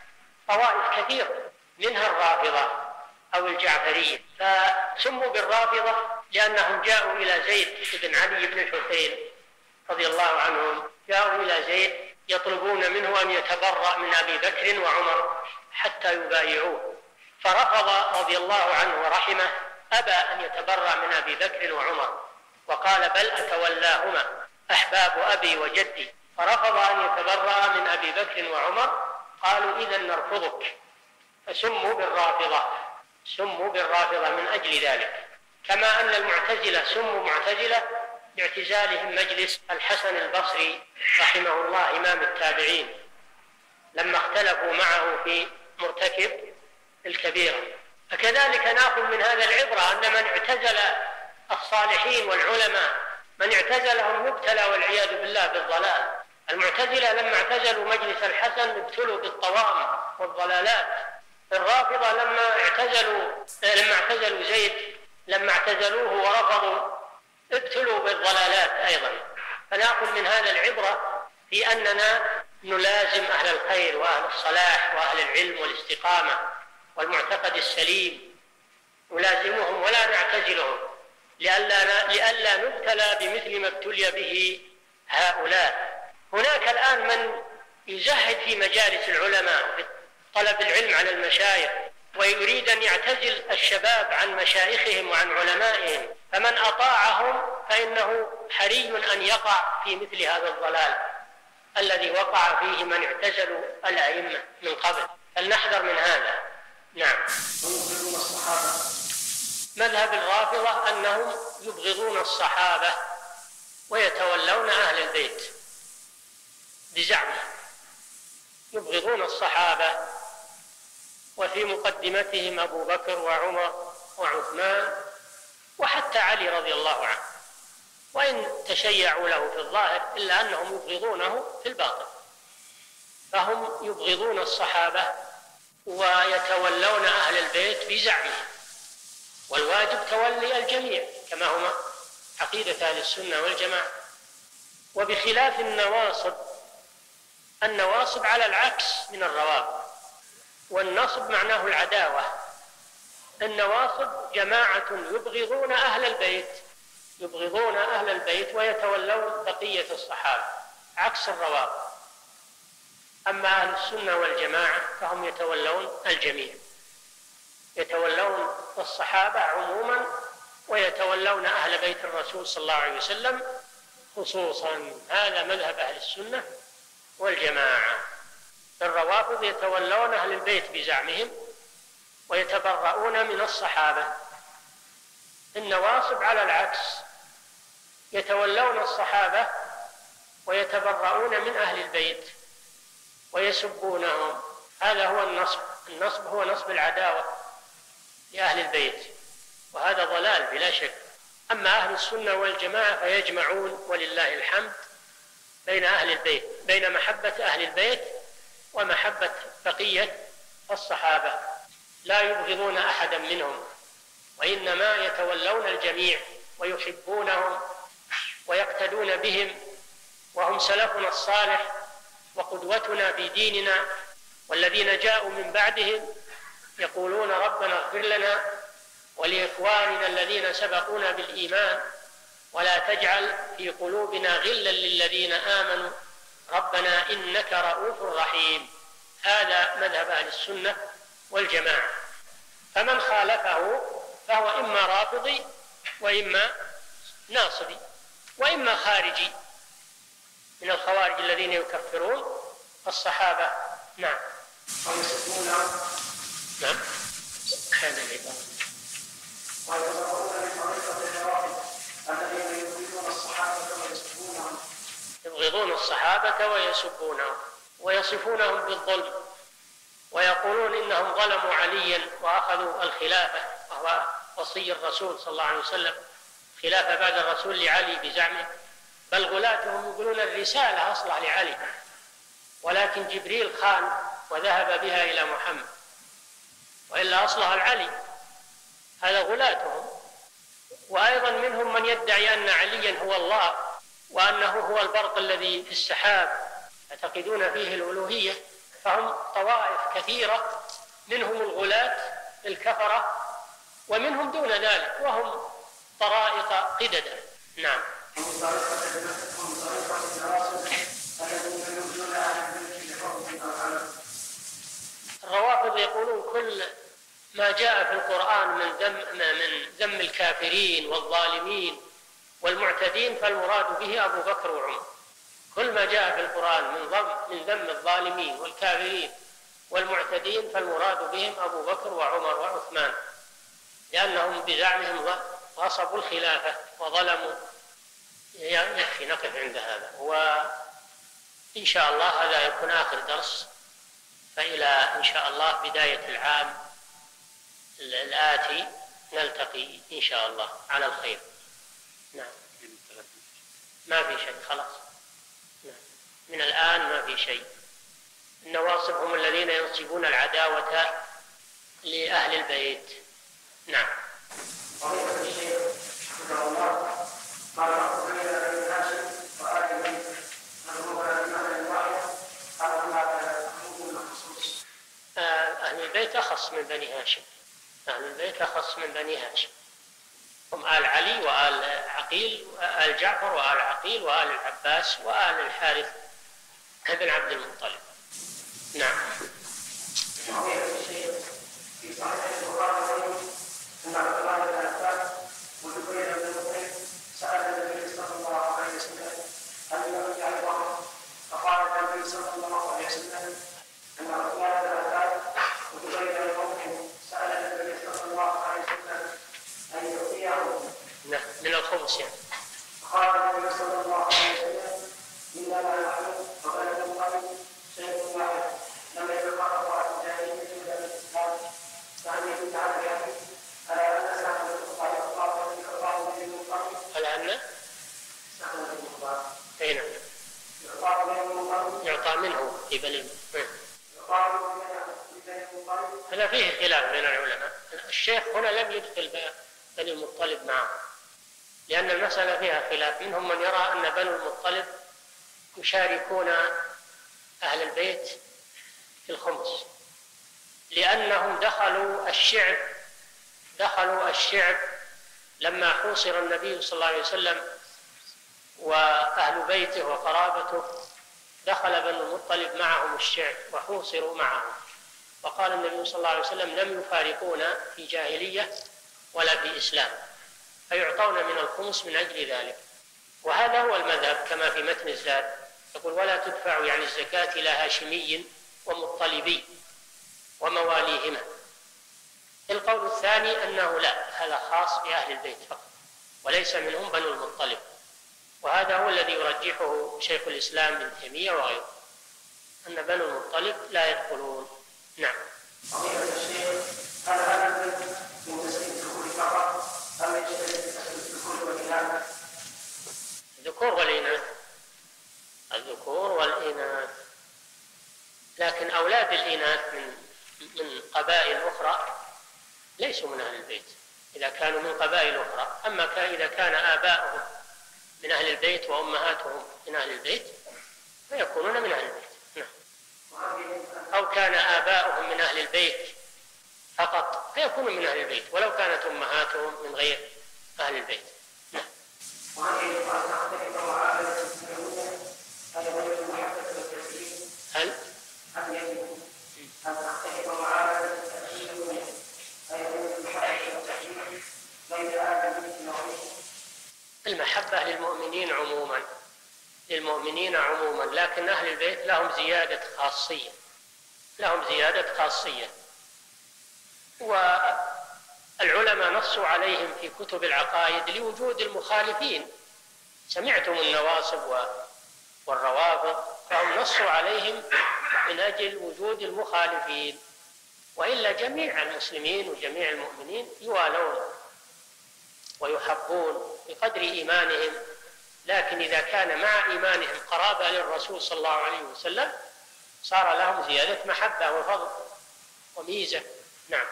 طوائف كثيرة منها الرافضة أو الجعفرية، فسموا بالرافضة لأنهم جاءوا إلى زيد بن علي بن الحسين رضي الله عنهم، جاءوا إلى زيد يطلبون منه أن يتبرأ من أبي بكر وعمر حتى يبايعوه، فرفض رضي الله عنه ورحمه، أبى أن يتبرأ من أبي بكر وعمر، وقال بل أتولاهما أحباب أبي وجدي، فرفض أن يتبرأ من أبي بكر وعمر. قالوا إذن نرفضك، فسموا بالرافضة، سموا بالرافضة من أجل ذلك. كما أن المعتزلة سموا معتزلة باعتزالهم مجلس الحسن البصري رحمه الله إمام التابعين لما اختلفوا معه في مرتكب الكبيرة. فكذلك نأخذ من هذا العبرة أن من اعتزل الصالحين والعلماء، من اعتزلهم يبتلى والعياذ بالله بالضلال. المعتزلة لما اعتزلوا مجلس الحسن ابتلوا بالطوام والضلالات. الرافضة لما اعتزلوا لما اعتزلوا زيد لما اعتزلوه ورفضوا ابتلوا بالضلالات أيضا. فنأخذ من هذا العبرة في أننا نلازم أهل الخير وأهل الصلاح وأهل العلم والاستقامة والمعتقد السليم، نلازمهم ولا نعتزلهم لئلا لئلا نبتلى بمثل ما ابتلي به هؤلاء. هناك الآن من يزهد في مجالس العلماء طلب العلم على المشايخ، ويريد أن يعتزل الشباب عن مشايخهم وعن علمائهم، فمن أطاعهم فإنه حري أن يقع في مثل هذا الضلال الذي وقع فيه من اعتزلوا الأئمة من قبل. فلنحذر من هذا. نعم. مذهب الرافضة أنهم يبغضون الصحابة ويتولون أهل البيت بزعمه، يبغضون الصحابة، وفي مقدمتهم أبو بكر وعمر وعثمان وحتى علي رضي الله عنه، وإن تشيعوا له في الظاهر إلا أنهم يبغضونه في الباطن. فهم يبغضون الصحابة ويتولون أهل البيت بزعمه، والواجب تولي الجميع كما هما عقيدة أهل السنة والجماعة. وبخلاف النواصب، النواصب على العكس من الروافض، والنصب معناه العداوة. النواصب جماعة يبغضون أهل البيت يبغضون أهل البيت ويتولون بقية الصحابة، عكس الروافض. أما أهل السنة والجماعة فهم يتولون الجميع، يتولون الصحابة عموما ويتولون أهل بيت الرسول صلى الله عليه وسلم خصوصا. هذا مذهب أهل السنة والجماعة. الروافض يتولون أهل البيت بزعمهم ويتبرؤون من الصحابة. النواصب على العكس، يتولون الصحابة ويتبرؤون من أهل البيت ويسبونهم. هذا هو النصب. النصب هو نصب العداوة لأهل البيت، وهذا ضلال بلا شك. أما أهل السنة والجماعة فيجمعون ولله الحمد بين أهل البيت، بين محبة أهل البيت ومحبة بقية الصحابة، لا يبغضون أحدا منهم، وإنما يتولون الجميع ويحبونهم ويقتدون بهم، وهم سلفنا الصالح وقدوتنا في ديننا. والذين جاءوا من بعدهم يقولون ربنا اغفر لنا ولإخواننا الذين سبقونا بالإيمان ولا تجعل في قلوبنا غلا للذين آمنوا ربنا إنك رؤوف رحيم. هذا مذهب أهل السنة والجماعة. فمن خالفه فهو إما رافضي وإما ناصبي وإما خارجي من الخوارج الذين يكفرون الصحابة. نعم. نعم. هذا العبارة. يبغضون الصحابة ويسبونهم ويصفونهم بالظلم، ويقولون إنهم ظلموا عليا وأخذوا الخلافة وهو وصي الرسول صلى الله عليه وسلم، خلافة بعد الرسول لعلي بزعمه، بل غلاتهم يقولون الرسالة أصلح لعلي، ولكن جبريل خان وذهب بها إلى محمد، وإلا أصلح العلي. هذا غلاتهم. وأيضا منهم من يدعي أن عليا هو الله وأنه هو البرق الذي في السحاب، يعتقدون فيه الألوهية. فهم طوائف كثيرة، منهم الغلاة الكفرة ومنهم دون ذلك، وهم طرائق قددا. نعم. الروافض يقولون كل ما جاء في القرآن من ذم من ذم الكافرين والظالمين والمعتدين فالمراد به أبو بكر وعمر. كل ما جاء في القرآن من ذم من ذم الظالمين والكافرين والمعتدين فالمراد بهم أبو بكر وعمر وعثمان، لأنهم بزعمهم غصبوا الخلافة وظلموا. يكفي نقف عند هذا، وإن شاء الله هذا يكون آخر درس، فإلى إن شاء الله بداية العام الآتي نلتقي إن شاء الله على الخير. نعم. ما في شيء خلاص. نعم. من الآن ما في شيء. النواصب هم الذين ينصبون العداوة لأهل البيت. نعم. أهل البيت أخص من بني هاشم. أهل البيت أخص من بني هاشم، هم آل علي وآل عقيل وآل جعفر وآل عقيل وآل العباس وآل الحارث بن عبد المطلب. نعم. من الخمس يعني. قال النبي صلى الله عليه وسلم إنما نحن وبلد المطلب شيء واحد لم يتفرق عن الجاهلية إلا بالإسلام فهل يدل على ذلك على أن سهل الخطأ يقطع في خطأ من المطلب على أن سهل الخطأ أي نعم يقطع من المطلب يعطى منه قبل يقطع من المطلب. هذا فيه خلاف بين العلماء. الشيخ هنا لم يدخل بني المطلب معه، لأن المسألة فيها خلاف. منهم من يرى أن بنو المطلب يشاركون أهل البيت في الخمس، لأنهم دخلوا الشعب دخلوا الشعب لما حوصر النبي صلى الله عليه وسلم وأهل بيته وقرابته، دخل بنو المطلب معهم الشعب وحوصروا معهم، وقال النبي صلى الله عليه وسلم لم يفارقونا في جاهلية ولا في إسلام، فيعطون من الخمس من أجل ذلك. وهذا هو المذهب كما في متن الزاد، يقول ولا تدفع يعني الزكاة إلى هاشمي ومطلبي ومواليهما. القول الثاني أنه لا، هذا خاص بأهل البيت فقط وليس منهم بنو المطلب، وهذا هو الذي يرجحه شيخ الإسلام ابن تيمية وغيره، أن بنو المطلب لا يدخلون. نعم. فضيلة الشيخ، هل هذا من تسليم الذكور فقط أم يجتمع تسليم الذكور والإناث؟ الذكور والإناث، الذكور والإناث، لكن أولاد الإناث من من قبائل أخرى ليسوا من أهل البيت إذا كانوا من قبائل أخرى. أما إذا كان آباؤهم من أهل البيت وأمهاتهم من أهل البيت فيكونون من أهل البيت. نعم. أو كان آباؤهم من أهل البيت فقط فيكونوا من أهل البيت ولو كانت أمهاتهم من غير أهل البيت. نعم. هل المحبة للمؤمنين عموما للمؤمنين عموما لكن أهل البيت لهم زيادة خاصية لهم زيادة خاصية والعلماء نصوا عليهم في كتب العقائد لوجود المخالفين. سمعتم النواصب والروافض فهم نصوا عليهم من أجل وجود المخالفين، وإلا جميع المسلمين وجميع المؤمنين يوالون ويحبون بقدر إيمانهم، لكن إذا كان مع إيمانهم قرابة للرسول صلى الله عليه وسلم صار لهم زيادة محبة وفضل وميزة. نعم.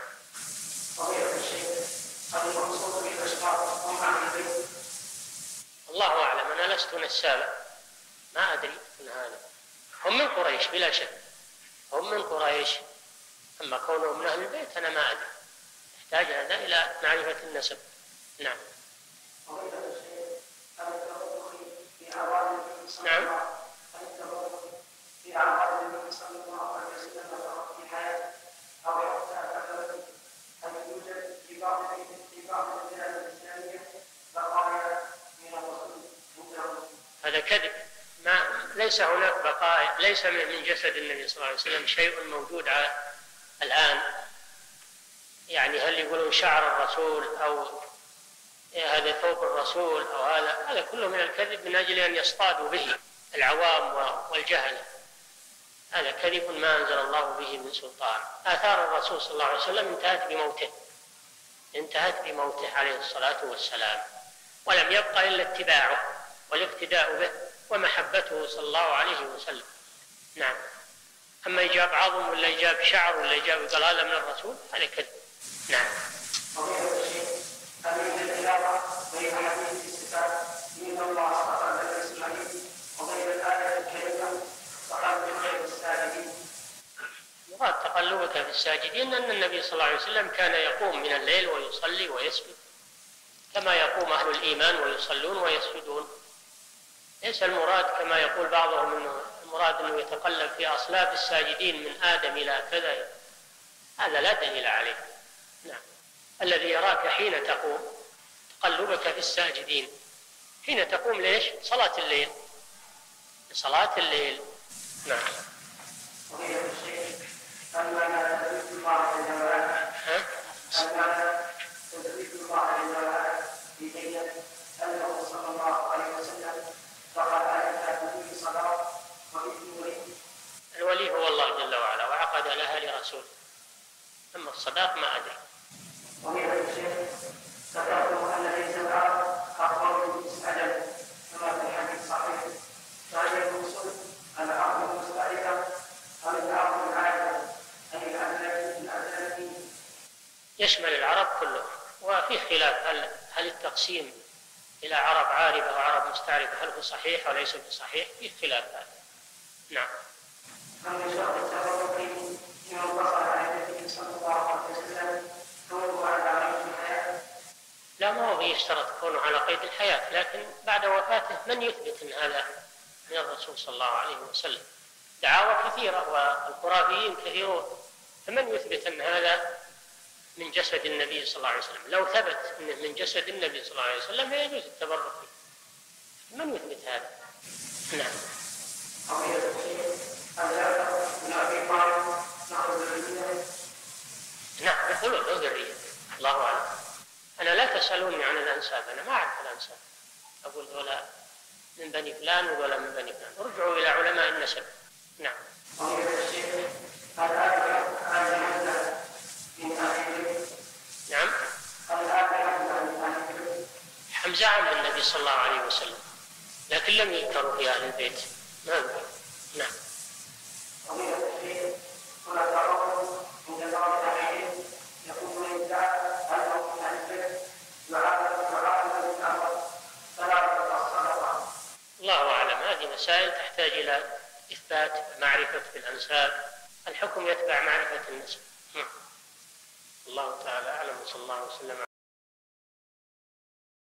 الله أعلم، أنا لست نسابا ما أدري من هذا. هم من قريش بلا شك، هم من قريش، أما كونهم من أهل البيت أنا ما أدري، يحتاج هذا إلى معرفة النسب. نعم. نعم. هذا كذب، ما ليس هناك بقايا، ليس من جسد النبي صلى الله عليه وسلم شيء موجود الآن. يعني هل يقولون شعر الرسول أو هذا ثوب الرسول أو هذا هذا كله من الكذب من أجل أن يصطادوا به العوام والجهل. هذا كذب ما أنزل الله به من سلطان. آثار الرسول صلى الله عليه وسلم انتهت بموته انتهت بموته عليه الصلاة والسلام، ولم يبقى إلا اتباعه والاقتداء به ومحبته صلى الله عليه وسلم. نعم. أما إجاب عظم ولا إجاب شعر ولا إجاب ضلالة من الرسول هذا كذب. نعم. مراد تقلبك في الساجدين أن النبي صلى الله عليه وسلم كان يقوم من الليل ويصلي ويسجد كما يقوم أهل الإيمان ويصلون ويسجدون. ليس المراد كما يقول بعضهم أنه المراد أنه يتقلب في أصلاب الساجدين من آدم إلى كذا، هذا لا دليل عليه. نعم. الذي يراك حين تقوم تقلبك في الساجدين، حين تقوم ليش؟ صلاة الليل، صلاة الليل. نعم. الولي هو الله جل وعلا وعقد لها لرسول، أما الصداق ما أدري. يشمل العرب كلهم، وفي خلاف هل هل التقسيم إلى عرب عاربة وعرب مستعربة هل هو صحيح وليس بصحيح؟ في خلاف هذا. نعم. لا، ما هو يشترط كونه على قيد الحياة، لكن بعد وفاته من يثبت أن هذا من الرسول صلى الله عليه وسلم؟ دعاوى كثيرة والخرافيين كثيرون، فمن يثبت أن هذا من جسد النبي صلى الله عليه وسلم؟ لو ثبت أنه من جسد النبي صلى الله عليه وسلم فيجوز التبرك به. من يثبت هذا؟ نعم. نعم، يقولون له ذرية، الله أعلم. أنا لا تسألوني عن الأنساب، أنا ما أعرف الأنساب، أقول ولا من بني فلان ولا من بني فلان، ارجعوا إلى علماء النسب. نعم. نعم. حمزة عم النبي صلى الله عليه وسلم، لكن لم يذكروا في أهل البيت. ما نعم. الله أعلم، هذه مسائل تحتاج إلى إثبات معرفة في الأنساب، الحكم يتبع معرفة النسب. الله تعالى أعلم، وصلى الله وسلم.